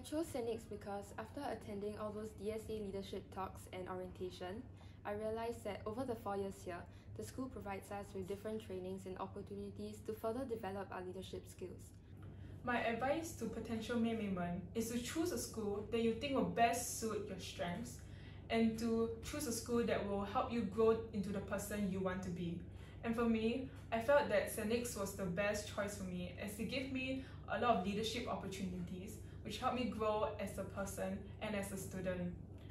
chose Senix because after attending all those DSA leadership talks and orientation, I realized that over the 4 years here, the school provides us with different trainings and opportunities to further develop our leadership skills. My advice to potential women is to choose a school that you think will best suit your strengths and to choose a school that will help you grow into the person you want to be. And for me, I felt that Senix was the best choice for me as it gave me a lot of leadership opportunities which helped me grow as a person and as a student.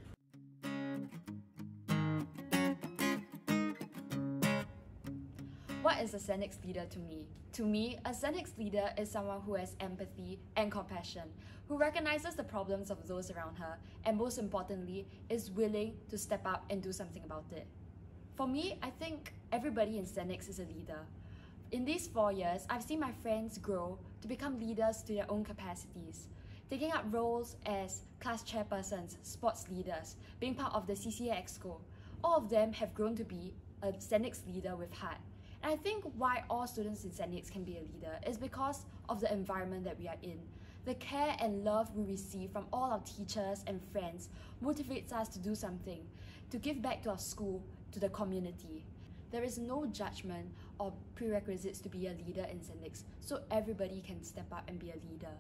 What is a Senix leader to me? To me, a Senix leader is someone who has empathy and compassion, who recognizes the problems of those around her, and most importantly, is willing to step up and do something about it. For me, I think everybody in Senix is a leader. In these 4 years, I've seen my friends grow to become leaders to their own capacities, taking up roles as class chairpersons, sports leaders, being part of the CCA Exco. All of them have grown to be a Senix leader with heart. And I think why all students in Senix can be a leader is because of the environment that we are in. The care and love we receive from all our teachers and friends motivates us to do something, to give back to our school, to the community. There is no judgment or prerequisites to be a leader in Senix, so everybody can step up and be a leader.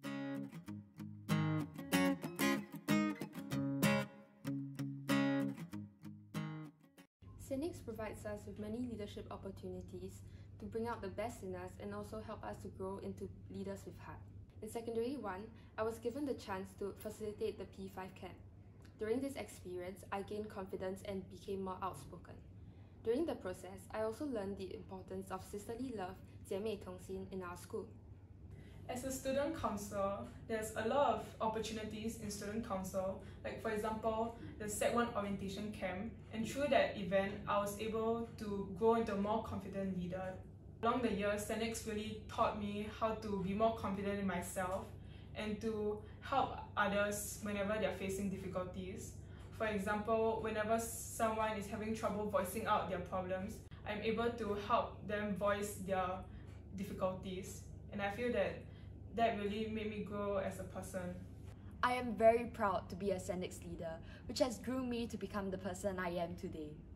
Senix provides us with many leadership opportunities to bring out the best in us and also help us to grow into leaders with heart. In Secondary 1, I was given the chance to facilitate the P5 camp. During this experience, I gained confidence and became more outspoken. During the process, I also learned the importance of sisterly love, 姐妹同心, in our school. As a student council, there's a lot of opportunities in student council, like for example, the Sec 1 orientation camp, and through that event, I was able to grow into a more confident leader. Along the years, Senix really taught me how to be more confident in myself and to help others whenever they're facing difficulties. For example, whenever someone is having trouble voicing out their problems, I'm able to help them voice their difficulties. And I feel that really made me grow as a person. I am very proud to be a Senix leader, which has groomed me to become the person I am today.